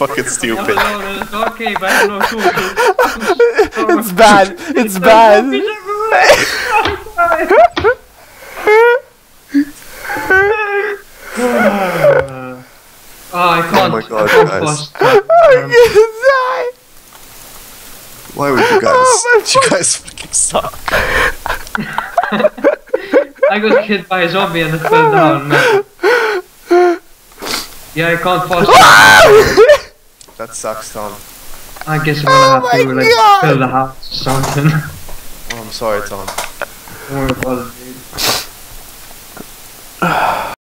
fucking stupid. Okay, but I don't know too. It's bad. It's bad. Oh, I can't. Oh my God, I can't guys. flush. I'm gonna die. Why would you guys? You guys fucking suck. I got hit by a zombie and it fell down, man. Yeah, I can't flush. That sucks, Tom. I guess I'm gonna have to like God. fill the house or something. Oh, I'm sorry, Tom. Don't worry about it.